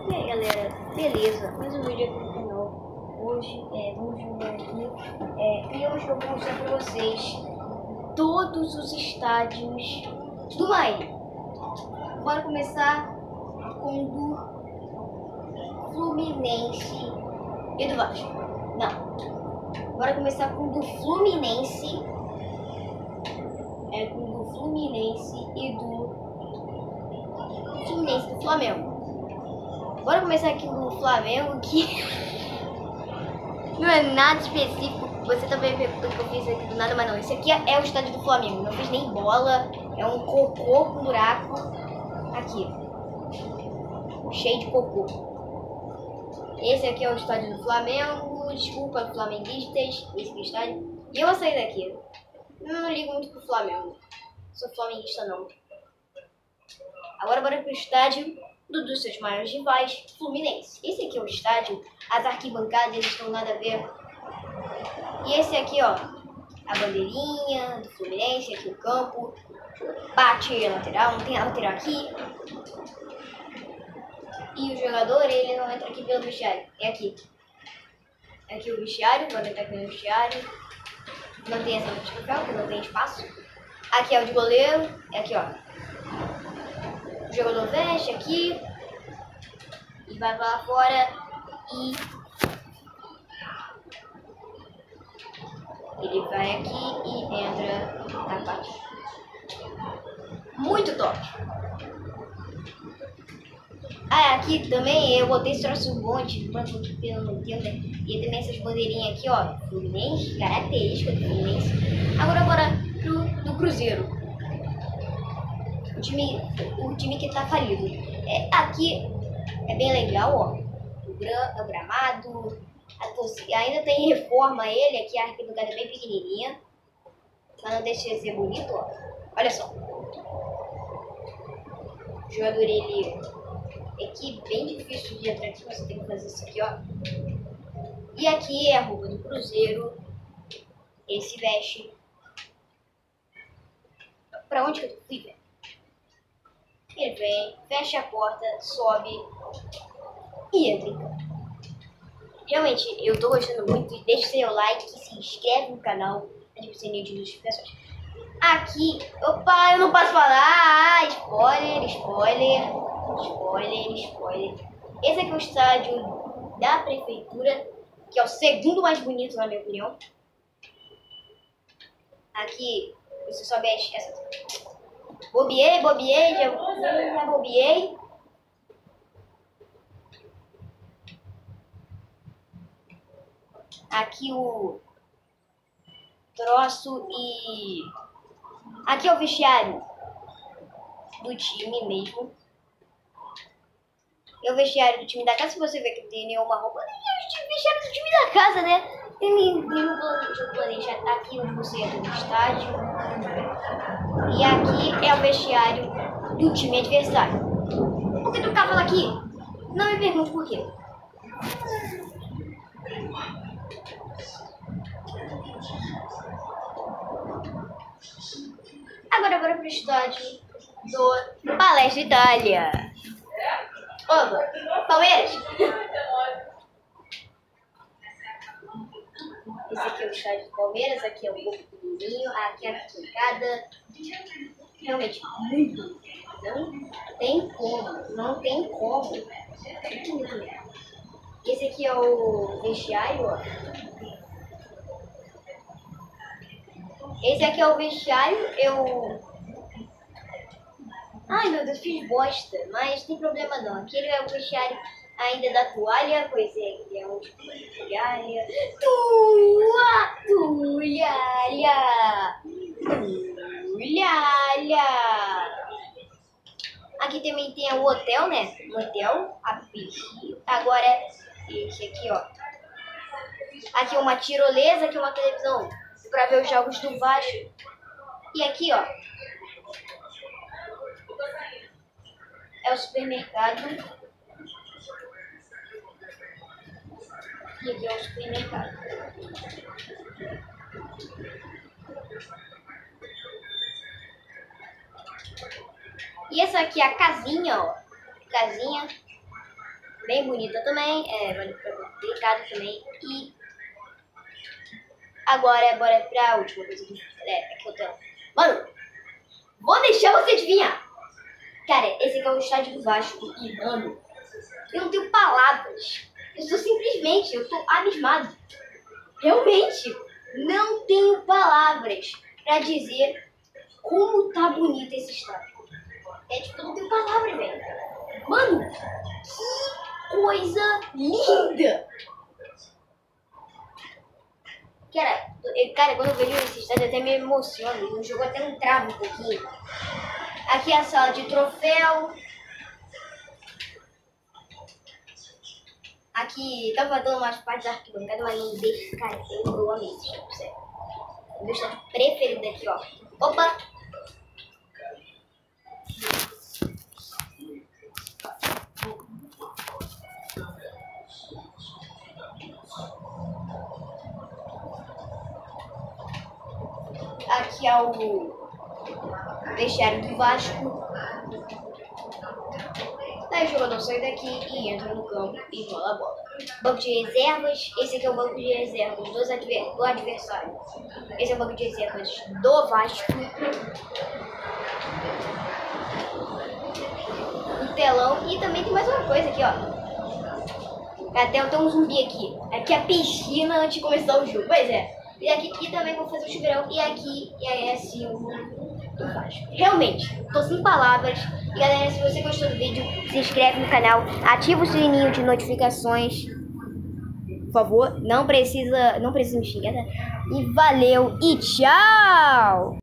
E aí galera, beleza? Mais um vídeo aqui no canal. Hoje vamos jogar aqui e hoje eu vou mostrar pra vocês todos os estádios do Mine. Bora começar com o do Fluminense e do Vasco. Não, bora começar com o do Fluminense. Com o do Fluminense e do Flamengo. Bora começar aqui com o Flamengo, que não é nada específico. Você também perguntou que eu fiz aqui do nada, mas não. Esse aqui é o estádio do Flamengo. Não fiz nem bola. É um cocô com buraco. Aqui. Cheio de cocô. Esse aqui é o estádio do Flamengo. Desculpa, flamenguistas. Esse aqui é o estádio. E eu vou sair daqui. Eu não ligo muito pro Flamengo. Sou flamenguista não. Agora bora pro estádio dos seus maiores rivais, Fluminense. Esse aqui é o estádio, as arquibancadas estão nada a ver. E esse aqui, ó, a bandeirinha do Fluminense, aqui o campo, bate a lateral, não tem a lateral aqui. E o jogador, ele não entra aqui pelo vestiário, é aqui. É aqui o vestiário, vou entrar aqui no vestiário. Não tem essa de troféu, porque não tem espaço. Aqui é o de goleiro, é aqui, ó. O jogador veste aqui e vai pra lá fora e ele vai aqui e entra na parte. Muito top! Aqui também eu botei esse troço monte branco aqui pelo não entendo, né? E também essas bandeirinhas aqui, ó, Fluminense, característica do Fluminense. Agora bora do Cruzeiro. O time que tá falido. Aqui é bem legal, ó. O gramado. Ainda tem reforma ele. Aqui a arquibancada é bem pequenininha. Mas não deixa de ser bonito, ó. Olha só. O jogador, ele... Aqui bem difícil de entrar aqui. Você tem que fazer isso aqui, ó. E aqui é a roupa do Cruzeiro. Ele se veste. Pra onde que eu fui, velho? Ele vem, fecha a porta, sobe e entra em campo. Realmente, eu tô gostando muito. Deixa seu like, se inscreve no canal, ativa o sininho de notificações. Aqui, opa, eu não posso falar. Spoiler. Esse aqui é o estádio da prefeitura, que é o segundo mais bonito, na minha opinião. Aqui, você sobe essa... Bobiei, já bobiei. Aqui o troço e... Aqui é o vestiário do time mesmo. É o vestiário do time da casa. Se você ver que não tem nenhuma roupa, é o vestiário do time da casa, né? Tem nenhum planejado aqui onde você entra no estádio. E aqui é o vestiário do time adversário. Por que tu tá falando aqui? Não me pergunte por quê. Agora bora pro estádio do Palestra Itália. Opa, Palmeiras. Esse aqui é o estádio do Palmeiras, aqui é o gol pequenininho, aqui é a arquibancada. Realmente muito. Não tem como. Esse aqui é o vestiário, ó. Esse aqui é o vestiário, Ai meu Deus, fiz bosta, mas tem problema não. Aquele é o vestiário ainda da toalha, pois é, ele é um toalha. Aqui também tem o hotel, né? O hotel, a piscina. Agora é esse aqui, ó. Aqui é uma tirolesa, aqui é uma televisão para ver os jogos do Vasco. E aqui, ó, é o supermercado. E aqui é o supermercado. E essa aqui é a casinha, ó. Casinha. bem bonita também, delicada também. E agora, bora pra última coisa que eu tenho. Mano, vou deixar você adivinhar. Cara, esse aqui é o estádio do Vasco. E, mano, eu não tenho palavras. Eu tô abismado. Realmente, não tenho palavras pra dizer como tá bonito esse estádio. Tipo, eu não tenho palavras, velho. Mano, que coisa linda! Cara, quando eu vejo esse estádio, eu até me emociono. O jogo até um trava um pouquinho. Aqui é a sala de troféu. Aqui tá faltando umas partes da arquibancada, mas não deixa. Cara, eu amei esse estádio, sério. O meu estádio preferido aqui, ó. Opa! Aqui é o vestiário do Vasco. Aí o jogador sai daqui e entra no campo e rola a bola. Banco de reservas. Esse aqui é o banco de reservas do adversário. Esse é o banco de reservas do Vasco. O telão. E também tem mais uma coisa aqui, ó. Até tem um zumbi aqui. Aqui é a piscina antes de começar o jogo. Pois é. E também vou fazer o chuveirão. E aqui é assim o do Vasco. Realmente, tô sem palavras. E galera, se você gostou do vídeo, se inscreve no canal, ativa o sininho de notificações. Por favor, não precisa me xingar, né? E valeu e tchau!